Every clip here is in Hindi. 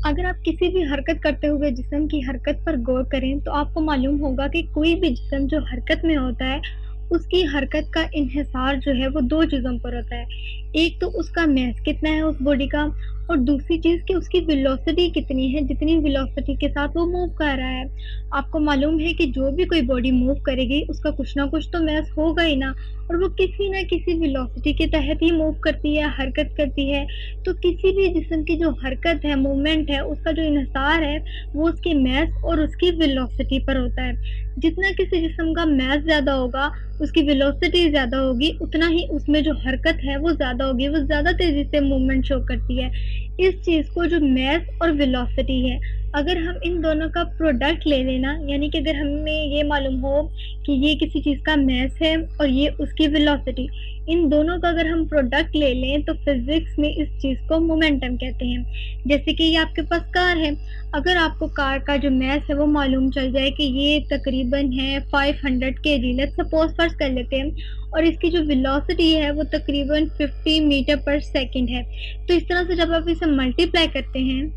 अगर आप किसी भी हरकत करते हुए जिस्म की हरकत पर गौर करें तो आपको मालूम होगा कि कोई भी जिस्म जो हरकत में होता है उसकी हरकत का इन्हिसार जो है वो दो चीज़ों पर होता है। एक तो उसका मास कितना है उस बॉडी का, और दूसरी चीज़ कि उसकी वेलोसिटी कितनी है, जितनी वेलोसिटी के साथ वो मूव कर रहा है। आपको मालूम है कि जो भी कोई बॉडी मूव करेगी उसका कुछ ना कुछ तो मास होगा ही ना, और वो किसी ना किसी वेलोसिटी के तहत ही मूव करती है, हरकत करती है। तो किसी भी जिस्म की जो हरकत है, मूवमेंट है, उसका जो इन्हिसार है वो उसके मास और उसकी वेलोसिटी पर होता है। जितना किसी जिस्म का मास ज़्यादा होगा, उसकी वेलोसिटी ज़्यादा होगी, उतना ही उसमें जो हरकत है वो ज़्यादा होगी, वो ज़्यादा तेज़ी से मूवमेंट शो करती है। इस चीज़ को जो मास और वेलोसिटी है, अगर हम इन दोनों का प्रोडक्ट ले लेना, यानी कि अगर हमें ये मालूम हो कि ये किसी चीज़ का मास है और ये उसकी वेलोसिटी, इन दोनों का अगर हम प्रोडक्ट ले लें तो फिज़िक्स में इस चीज़ को मोमेंटम कहते हैं। जैसे कि ये आपके पास कार है, अगर आपको कार का जो मास है वो मालूम चल जाए कि ये तकरीबन है 500 केजी, लेट्स सपोज़ फर्ज़ कर लेते हैं, और इसकी जो वेलोसिटी है वो तकरीबन 50 मीटर पर सेकंड है। तो इस तरह से जब आप इसे मल्टीप्लाई करते हैं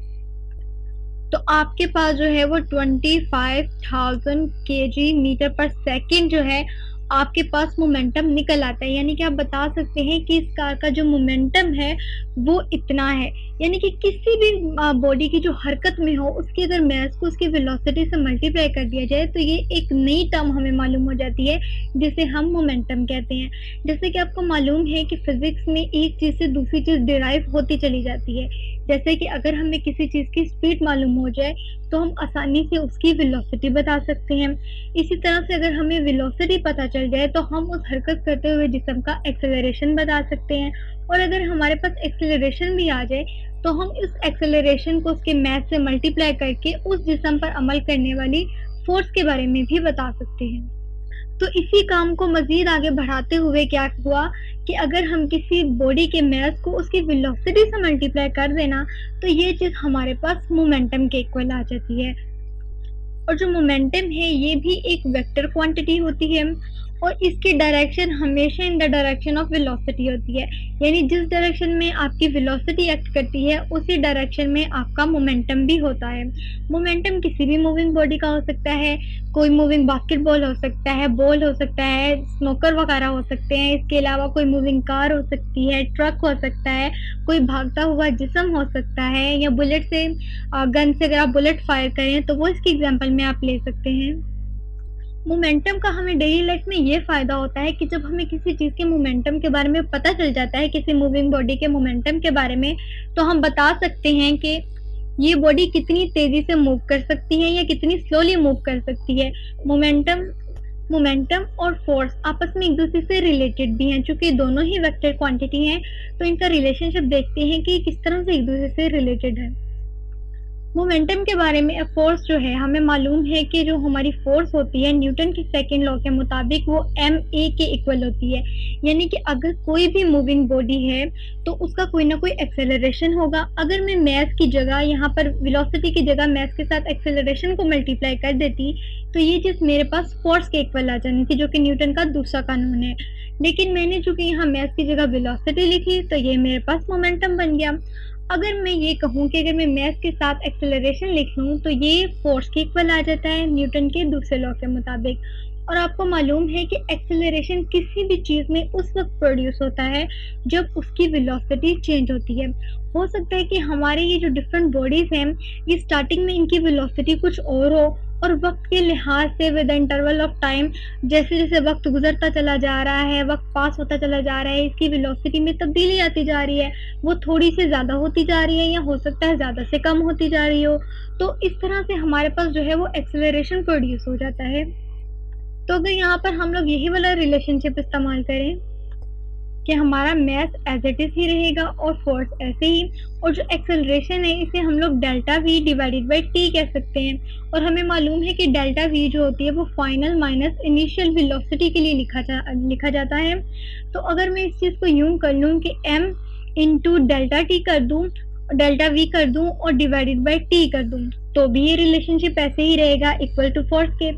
तो आपके पास जो है वो 25,000 केजी मीटर पर सेकंड जो है आपके पास मोमेंटम निकल आता है। यानी कि आप बता सकते हैं कि इस कार का जो मोमेंटम है वो इतना है। यानी कि किसी भी बॉडी की जो हरकत में हो उसकी अगर मास को उसकी वेलोसिटी से मल्टीप्लाई कर दिया जाए तो ये एक नई टर्म हमें मालूम हो जाती है जिसे हम मोमेंटम कहते हैं। जैसे कि आपको मालूम है कि फिजिक्स में एक चीज़ से दूसरी चीज़ डिराइव होती चली जाती है। जैसे कि अगर हमें किसी चीज़ की स्पीड मालूम हो जाए तो हम आसानी से उसकी वेलोसिटी बता सकते हैं। इसी तरह से अगर हमें वेलोसिटी पता चल जाए तो हम उस हरकत करते हुए जिस्म का एक्सेलरेशन बता सकते हैं, और अगर हमारे पास एक्सेलरेशन भी आ जाए तो हम इस एक्सेलरेशन को उसके मास से मल्टीप्लाई करके उस जिस्म पर अमल करने वाली फोर्स के बारे में भी बता सकते हैं। तो इसी काम को मज़ीद आगे बढ़ाते हुए क्या हुआ कि अगर हम किसी बॉडी के मास को उसकी वेलोसिटी से मल्टीप्लाई कर देना तो ये चीज़ हमारे पास मोमेंटम के इक्वल आ जाती है। और जो मोमेंटम है ये भी एक वेक्टर क्वांटिटी होती है, और इसकी डायरेक्शन हमेशा in the direction of velocity होती है। यानी जिस डायरेक्शन में आपकी वेलोसिटी एक्ट करती है उसी डायरेक्शन में आपका मोमेंटम भी होता है। मोमेंटम किसी भी मूविंग बॉडी का हो सकता है, कोई मूविंग बास्केटबॉल हो सकता है, बॉल हो सकता है, स्नोकर वगैरह हो सकते हैं। इसके अलावा कोई मूविंग कार हो सकती है, ट्रक हो सकता है, कोई भागता हुआ जिस्म हो सकता है, या बुलेट से गन से अगर आप बुलेट फायर करें तो वो इसकी एग्जाम्पल में आप ले सकते हैं। मोमेंटम का हमें डेली लाइफ में ये फ़ायदा होता है कि जब हमें किसी चीज़ के मोमेंटम के बारे में पता चल जाता है, किसी मूविंग बॉडी के मोमेंटम के बारे में, तो हम बता सकते हैं कि ये बॉडी कितनी तेज़ी से मूव कर सकती है या कितनी स्लोली मूव कर सकती है। मोमेंटम और फोर्स आपस में एक दूसरे से रिलेटेड भी हैं। चूँकि दोनों ही वेक्टर क्वांटिटी हैं तो इनका रिलेशनशिप देखते हैं कि किस तरह से एक दूसरे से रिलेटेड है। मोमेंटम के बारे में फोर्स जो है हमें मालूम है कि जो हमारी फोर्स होती है न्यूटन की सेकंड लॉ के मुताबिक वो ma के इक्वल होती है। यानी कि अगर कोई भी मूविंग बॉडी है तो उसका कोई ना कोई एक्सेलरेशन होगा। अगर मैं मास की जगह यहाँ पर वेलोसिटी की जगह मास के साथ एक्सेलरेशन को मल्टीप्लाई कर देती तो ये चीज़ मेरे पास फोर्स के इक्वल आ जानी थी, जो कि न्यूटन का दूसरा कानून है। लेकिन मैंने चूँकि यहाँ मास की जगह वेलोसिटी लिखी तो ये मेरे पास मोमेंटम बन गया। अगर मैं ये कहूँ कि अगर मैं मास के साथ एक्सेलरेशन लिख लूँ तो ये फोर्स के इक्वल आ जाता है न्यूटन के दूसरे लॉ के मुताबिक। और आपको मालूम है कि एक्सेलरेशन किसी भी चीज़ में उस वक्त प्रोड्यूस होता है जब उसकी वेलोसिटी चेंज होती है। हो सकता है कि हमारे ये जो डिफरेंट बॉडीज़ हैं ये स्टार्टिंग में इनकी वेलोसिटी कुछ और हो, और वक्त के लिहाज से विद इंटरवल ऑफ टाइम जैसे जैसे वक्त गुजरता चला जा रहा है, वक्त पास होता चला जा रहा है, इसकी वेलोसिटी में तब्दीली आती जा रही है। वो थोड़ी सी ज़्यादा होती जा रही है या हो सकता है ज़्यादा से कम होती जा रही हो। तो इस तरह से हमारे पास जो है वो एक्सेलरेशन प्रोड्यूस हो जाता है। तो अगर यहाँ पर हम लोग यही वाला रिलेशनशिप इस्तेमाल करें कि हमारा मास एज इट इज़ ही रहेगा और फोर्स ऐसे ही, और जो एक्सेलरेशन है इसे हम लोग delta v divided by t कह सकते हैं। और हमें मालूम है कि डेल्टा वी जो होती है वो फाइनल माइनस इनिशियल वेलोसिटी के लिए लिखा जाता है। तो अगर मैं इस चीज़ को यूं कर लूँ कि m इंटू डेल्टा टी कर दूँ, डेल्टा वी कर दूँ और डिवाइडेड बाई टी कर दूँ, तो भी ये रिलेशनशिप ऐसे ही रहेगा इक्वल टू फोर्स के।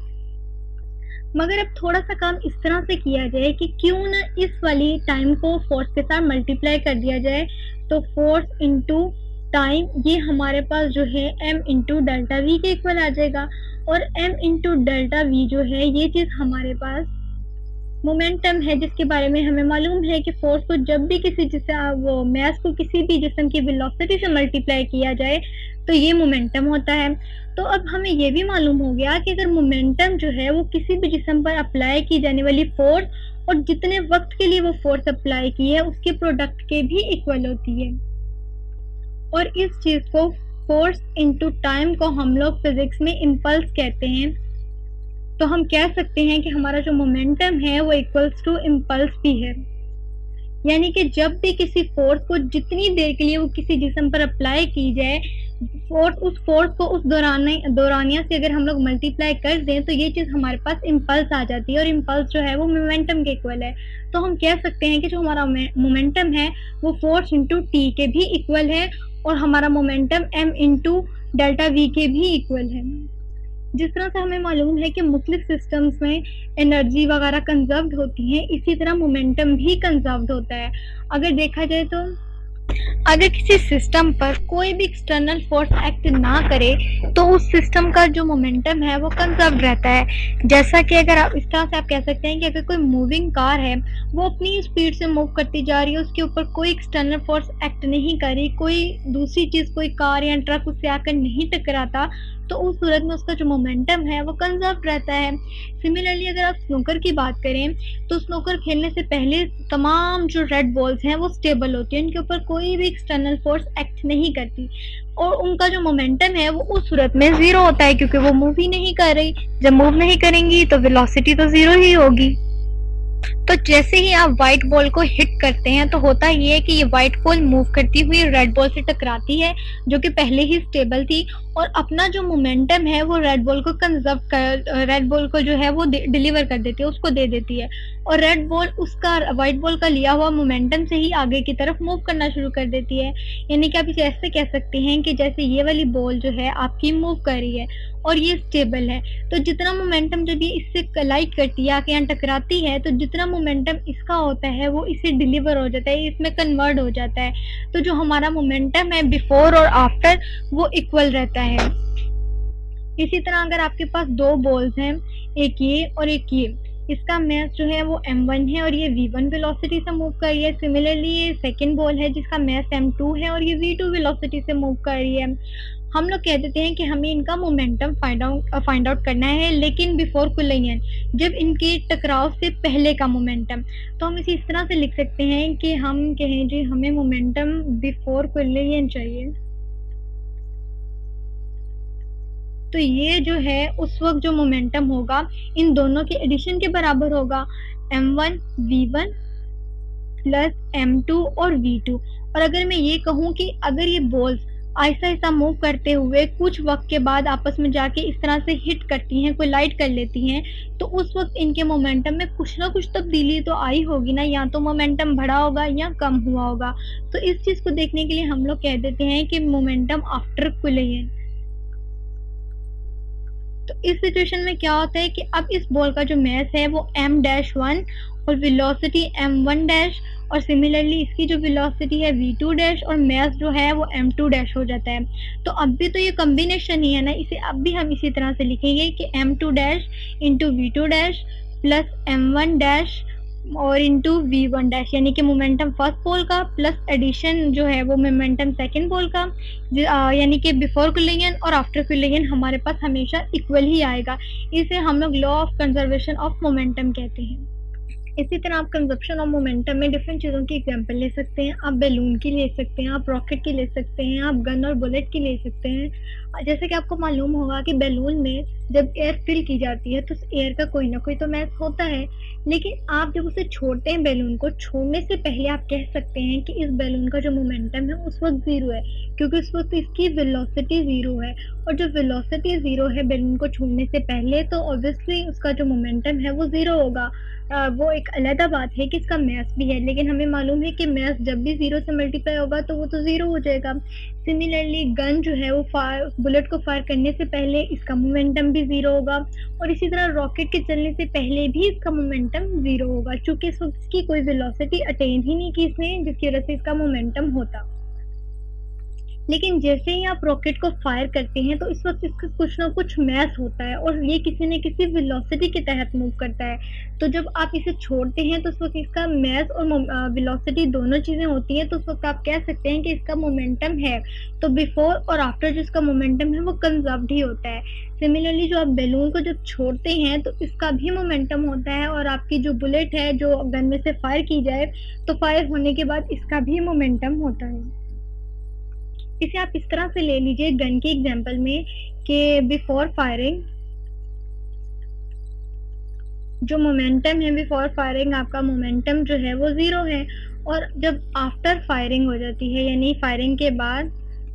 मगर अब थोड़ा सा काम इस तरह से किया जाए कि क्यों ना इस वाली टाइम को फोर्स के साथ मल्टीप्लाई कर दिया जाए। तो फोर्स इंटू टाइम, ये हमारे पास जो है m इंटू डेल्टा वी के इक्वल आ जाएगा। और m इंटू डेल्टा वी जो है ये चीज़ हमारे पास मोमेंटम है, जिसके बारे में हमें मालूम है कि फोर्स को जब भी किसी वो मास को किसी भी जिस्म की वेलोसिटी से मल्टीप्लाई किया जाए तो ये मोमेंटम होता है। तो अब हमें ये भी मालूम हो गया कि अगर मोमेंटम जो है वो किसी भी जिस्म पर अप्लाई की जाने वाली फोर्स और जितने वक्त के लिए वो फोर्स अप्लाई की है उसके प्रोडक्ट के भी इक्वल होती है। और इस चीज को, फोर्स इनटू टाइम को, हम लोग फिजिक्स में इम्पल्स कहते हैं। तो हम कह सकते हैं कि हमारा जो मोमेंटम है वो इक्वल्स टू इम्पल्स भी है, यानी कि जब भी किसी फोर्स को जितनी देर के लिए वो किसी जिस्म पर अप्लाई की जाए, उस फोर्स को उस दौरानिया से अगर हम लोग मल्टीप्लाई कर दें तो ये चीज़ हमारे पास इम्पल्स आ जाती है, और इम्पल्स जो है वो मोमेंटम के इक्वल है। तो हम कह सकते हैं कि जो हमारा मोमेंटम है वो फोर्स इंटू टी के भी इक्वल है, और हमारा momentum m into delta v के भी इक्वल है। जिस तरह से हमें मालूम है कि मुख्तलिफ सिस्टम्स में एनर्जी वगैरह कंजर्व्ड होती है, इसी तरह मोमेंटम भी कंजर्व्ड होता है। अगर देखा जाए तो अगर किसी सिस्टम पर कोई भी एक्सटर्नल फोर्स एक्ट ना करे तो उस सिस्टम का जो मोमेंटम है वो कंजर्व्ड रहता है। जैसा कि अगर आप इस तरह से आप कह सकते हैं कि अगर कोई मूविंग कार है वो अपनी स्पीड से मूव करती जा रही है, उसके ऊपर कोई एक्सटर्नल फोर्स एक्ट नहीं कर रही, कोई दूसरी चीज़, कोई कार या ट्रक उससे आकर नहीं टकराता, तो उस सूरत में उसका जो मोमेंटम है वो कंजर्व रहता है। सिमिलरली अगर आप स्नूकर की बात करें तो स्नूकर खेलने से पहले तमाम जो रेड बॉल्स हैं वो स्टेबल होती हैं, उनके ऊपर कोई भी एक्सटर्नल फोर्स एक्ट नहीं करती, और उनका जो मोमेंटम है वो उस सूरत में ज़ीरो होता है, क्योंकि वो मूव ही नहीं कर रही। जब मूव नहीं करेंगी तो वेलोसिटी तो ज़ीरो ही होगी। तो जैसे ही आप व्हाइट बॉल को हिट करते हैं तो होता ये है कि ये व्हाइट बॉल मूव करती हुई रेड बॉल से टकराती है, जो कि पहले ही स्टेबल थी, और अपना जो मोमेंटम है वो रेड बॉल को जो है वो डिलीवर कर देती है, उसको दे देती है, और रेड बॉल उसका व्हाइट बॉल का लिया हुआ मोमेंटम से ही आगे की तरफ मूव करना शुरू कर देती है। यानी कि आप इसे ऐसे कह सकते हैं कि जैसे ये वाली बॉल जो है आपकी मूव कर रही है और ये स्टेबल है, तो जितना मोमेंटम जब ये इससे कलाइड करती है, आके यहाँ टकराती है, तो जितना मोमेंटम इसका होता है वो इसे डिलीवर हो जाता है, इसमें कन्वर्ट हो जाता है। तो जो हमारा मोमेंटम है बिफोर और आफ्टर वो इक्वल रहता है। इसी तरह अगर आपके पास दो बॉल्स हैं, एक ये और एक ये, इसका मास जो है वो m1 है और ये v1 वेलोसिटी से मूव कर रही है। सिमिलरली ये सेकंड बॉल है जिसका मास m2 है और ये v2 वेलोसिटी से मूव कर रही है। हम लोग कह देते हैं कि हमें इनका मोमेंटम फाइंड आउट करना है, लेकिन बिफोर कोलिजन, जब इनके टकराव से पहले का मोमेंटम। तो हम इसे इस तरह से लिख सकते हैं कि हम कहें जी हमें मोमेंटम बिफोर कोलिजन चाहिए, तो ये जो है उस वक्त जो मोमेंटम होगा इन दोनों के एडिशन के बराबर होगा, m1 v1 प्लस m2 और v2। और अगर मैं ये कहूँ कि अगर ये बॉल्स आहिस्ता आहिस्ता मूव करते हुए कुछ वक्त के बाद आपस में जाके इस तरह से हिट करती हैं, कोलाइड कर लेती हैं, तो उस वक्त इनके मोमेंटम में कुछ ना कुछ तब्दीली तो आई होगी ना, या तो मोमेंटम बढ़ा होगा या कम हुआ होगा। तो इस चीज़ को देखने के लिए हम लोग कह देते हैं कि मोमेंटम आफ्टर कोलिजन। तो इस सिचुएशन में क्या होता है कि अब इस बॉल का जो मास है वो m-1 और वेलोसिटी m1 और सिमिलरली इसकी जो वेलोसिटी है v2 और मास जो है वो m2 हो जाता है। तो अब भी तो ये कॉम्बिनेशन ही है ना, इसे अब भी हम इसी तरह से लिखेंगे कि m2 into v2 plus m1 और इंटू v1, यानी कि मोमेंटम फर्स्ट बॉल का प्लस एडिशन जो है वो मोमेंटम सेकंड बॉल का, यानी कि बिफोर कोलिजन और आफ्टर कोलिजन हमारे पास हमेशा इक्वल ही आएगा। इसे हम लोग law of conservation of momentum कहते हैं। इसी तरह आप कंजप्शन ऑफ मोमेंटम में डिफरेंट चीज़ों की एग्जांपल ले सकते हैं। आप बैलून की ले सकते हैं, आप रॉकेट की ले सकते हैं, आप गन और बुलेट की ले सकते हैं। जैसे कि आपको मालूम होगा कि बैलून में जब एयर फिल की जाती है तो उस एयर का कोई ना कोई तो मास होता है, लेकिन आप जब उसे छोड़ते हैं, बैलून को छोड़ने से पहले आप कह सकते हैं कि इस बैलून का जो मोमेंटम है उस वक्त ज़ीरो है, क्योंकि उस वक्त इसकी वेलोसिटी ज़ीरो है। और जो वेलोसिटी ज़ीरो है बैलून को छोड़ने से पहले, तो ऑब्वियसली उसका जो मोमेंटम है वो ज़ीरो होगा। वो एक अलग बात है कि इसका मास भी है, लेकिन हमें मालूम है कि मास जब भी ज़ीरो से मल्टीप्लाई होगा तो वो तो ज़ीरो हो जाएगा। सिमिलरली गन जो है वो बुलेट को फायर करने से पहले इसका मोमेंटम भी ज़ीरो होगा, और इसी तरह रॉकेट के चलने से पहले भी इसका मोमेंटम ज़ीरो होगा, चूँकि इस वक्त इसकी कोई वेलोसिटी अटेन ही नहीं की इसने, जिसकी वजह से इसका मोमेंटम होता। लेकिन जैसे ही आप रॉकेट को फायर करते हैं तो इस वक़्त इसका कुछ न कुछ मैस होता है और ये किसी न किसी वेलोसिटी के तहत मूव करता है। तो जब आप इसे छोड़ते हैं तो उस वक़्त इसका मैस और वेलोसिटी दोनों चीज़ें होती हैं, तो उस वक़्त आप कह सकते हैं कि इसका मोमेंटम है। तो बिफ़ोर और आफ्टर जो इसका मोमेंटम है वो कंज़र्व्ड ही होता है। सिमिलरली जो आप बैलून को जब छोड़ते हैं तो इसका भी मोमेंटम होता है और आपकी जो बुलेट है जो गन में से फायर की जाए, तो फायर होने के बाद इसका भी मोमेंटम होता है। इसे आप इस तरह से ले लीजिए गन के एग्जांपल में कि बिफोर फायरिंग जो मोमेंटम है, बिफोर फायरिंग आपका मोमेंटम जो है वो 0 है, और जब आफ्टर फायरिंग हो जाती है यानी फायरिंग के बाद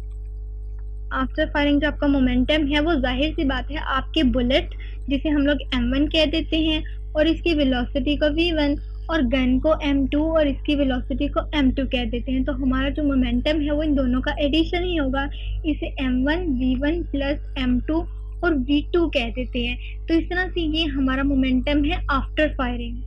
आफ्टर फायरिंग जो आपका मोमेंटम है वो ज़ाहिर सी बात है आपके बुलेट जिसे हम लोग m1 कह देते हैं और इसकी वेलोसिटी को v1 और गन को m2 और इसकी वेलोसिटी को m2 कह देते हैं। तो हमारा जो मोमेंटम है वो इन दोनों का एडिशन ही होगा। इसे m1 v1 प्लस m2 और v2 कह देते हैं। तो इस तरह से ये हमारा मोमेंटम है आफ्टर फायरिंग।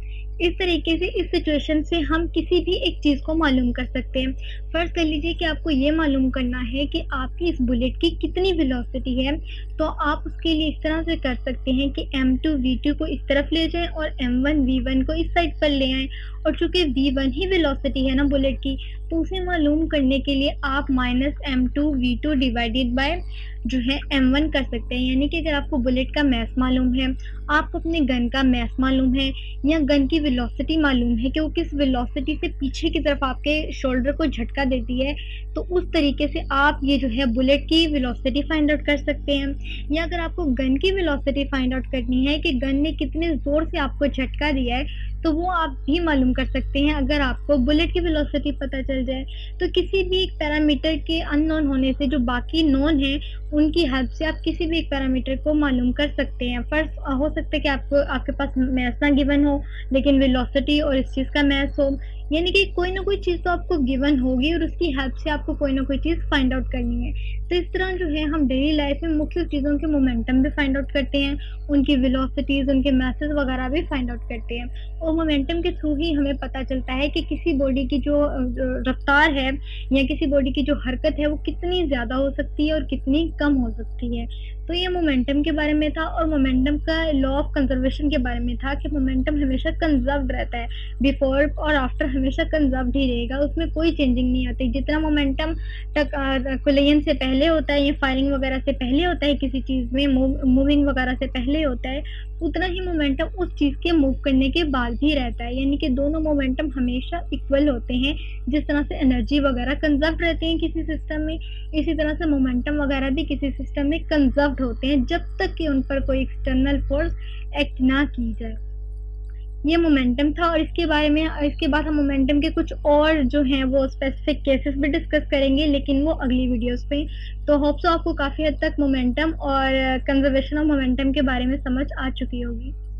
इस तरीके से इस सिचुएशन से हम किसी भी एक चीज़ को मालूम कर सकते हैं। फ़र्ज़ कर लीजिए कि आपको ये मालूम करना है कि आपकी इस बुलेट की कितनी वेलोसिटी है, तो आप उसके लिए इस तरह से कर सकते हैं कि m2 v2 को इस तरफ ले जाएँ और m1 v1 को इस साइड पर ले आएँ। और चूँकि v1 ही वेलोसिटी है ना बुलेट की, तो उसे मालूम करने के लिए आप -m2 v2 डिवाइडेड बाय जो है m1 कर सकते हैं। यानी कि अगर आपको बुलेट का मास मालूम है, आपको अपने गन का मास मालूम है या गन की वेलोसिटी मालूम है कि वो किस वेलोसिटी से पीछे की तरफ आपके शोल्डर को झटका देती है, तो उस तरीके से आप ये जो है बुलेट की वेलोसिटी फाइंड आउट कर सकते हैं। या अगर आपको गन की वेलोसिटी फाइंड आउट करनी है कि गन ने कितने ज़ोर से आपको झटका दिया है, तो वो आप भी मालूम कर सकते हैं अगर आपको बुलेट की वेलोसिटी पता चल जाए। तो किसी भी एक पैरामीटर के अननोन होने से जो बाकी नोन है उनकी हेल्प से आप किसी भी एक पैरामीटर को मालूम कर सकते हैं। फ़र्ज़ हो सकता है कि आपके पास मैथ्स ना गिवन हो लेकिन वेलोसिटी और इस चीज़ का मैथ्स हो, यानी कि कोई ना कोई चीज़ तो आपको गिवन होगी और उसकी हेल्प से आपको कोई ना कोई चीज़ फाइंड आउट करनी है। तो इस तरह जो है हम डेली लाइफ में मुख्य चीज़ों के मोमेंटम भी फाइंड आउट करते हैं, उनकी वेलोसिटीज़, उनके मैसेज वगैरह भी फाइंड आउट करते हैं। और मोमेंटम के थ्रू ही हमें पता चलता है कि किसी बॉडी की जो रफ्तार है या किसी बॉडी की जो हरकत है वो कितनी ज़्यादा हो सकती है और कितनी कम हो सकती है। तो ये मोमेंटम के बारे में था और मोमेंटम का लॉ ऑफ कंजर्वेशन के बारे में था कि मोमेंटम हमेशा कंजर्व्ड रहता है, बिफोर और आफ्टर हमेशा कंजर्व्ड ही रहेगा, उसमें कोई चेंजिंग नहीं आती। जितना मोमेंटम कोलिजन से पहले होता है या फायरिंग वगैरह से पहले होता है किसी चीज़ में, मूविंग वगैरह से पहले होता है, उतना ही मोमेंटम उस चीज़ के मूव करने के बाद भी रहता है। यानी कि दोनों मोमेंटम हमेशा इक्वल होते हैं। जिस तरह से एनर्जी वगैरह कंजर्व्ड रहते हैं किसी सिस्टम में, इसी तरह से मोमेंटम वगैरह भी किसी सिस्टम में कंजर्व्ड होते हैं जब तक कि उन पर कोई एक्सटर्नल फोर्स एक्ट ना की जाए। ये मोमेंटम था और इसके बाद हम मोमेंटम के कुछ और जो हैं वो स्पेसिफिक केसेस भी डिस्कस करेंगे, लेकिन वो अगली वीडियोस पे। तो होप सो आपको काफ़ी हद तक मोमेंटम और कंजर्वेशन ऑफ मोमेंटम के बारे में समझ आ चुकी होगी।